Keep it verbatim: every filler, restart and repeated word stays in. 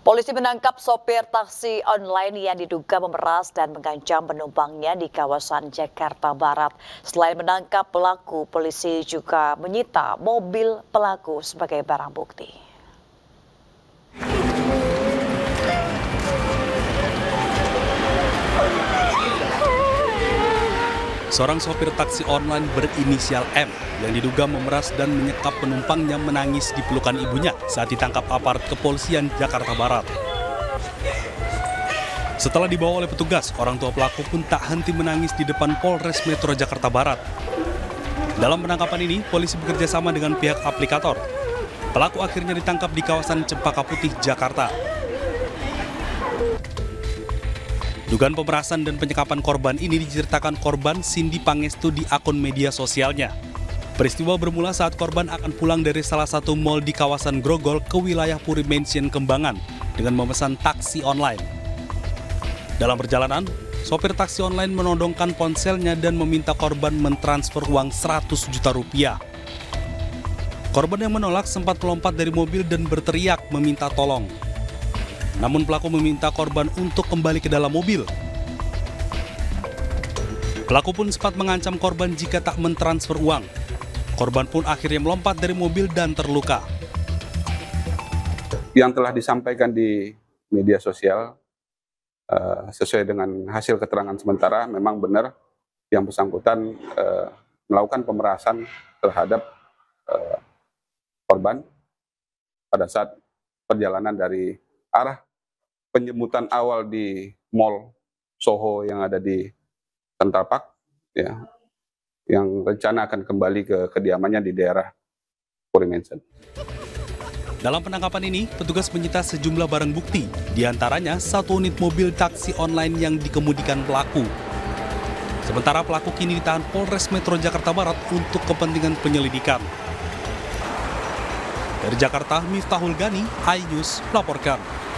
Polisi menangkap sopir taksi online yang diduga memeras dan mengancam penumpangnya di kawasan Jakarta Barat. Selain menangkap pelaku, polisi juga menyita mobil pelaku sebagai barang bukti. Seorang sopir taksi online berinisial M yang diduga memeras dan menyekap penumpangnya menangis di pelukan ibunya saat ditangkap aparat kepolisian Jakarta Barat. Setelah dibawa oleh petugas, orang tua pelaku pun tak henti menangis di depan Polres Metro Jakarta Barat. Dalam penangkapan ini, polisi bekerja sama dengan pihak aplikator. Pelaku akhirnya ditangkap di kawasan Cempaka Putih, Jakarta. Dugaan pemerasan dan penyekapan korban ini diceritakan korban Cindy Pangestu di akun media sosialnya. Peristiwa bermula saat korban akan pulang dari salah satu mal di kawasan Grogol ke wilayah Puri Mansion Kembangan dengan memesan taksi online. Dalam perjalanan, sopir taksi online menodongkan ponselnya dan meminta korban mentransfer uang seratus juta rupiah. Korban yang menolak sempat melompat dari mobil dan berteriak meminta tolong. Namun pelaku meminta korban untuk kembali ke dalam mobil. Pelaku pun sempat mengancam korban jika tak mentransfer uang. Korban pun akhirnya melompat dari mobil dan terluka. Yang telah disampaikan di media sosial, uh, sesuai dengan hasil keterangan sementara, memang benar yang bersangkutan uh, melakukan pemerasan terhadap uh, korban pada saat perjalanan dari arah penjemputan awal di Mall Soho yang ada di Central Park, ya, yang rencana akan kembali ke kediamannya di daerah Puri Mansion. Dalam penangkapan ini, petugas menyita sejumlah barang bukti, diantaranya satu unit mobil taksi online yang dikemudikan pelaku. Sementara pelaku kini ditahan Polres Metro Jakarta Barat untuk kepentingan penyelidikan. Dari Jakarta, Miftahul Gani, iNews melaporkan.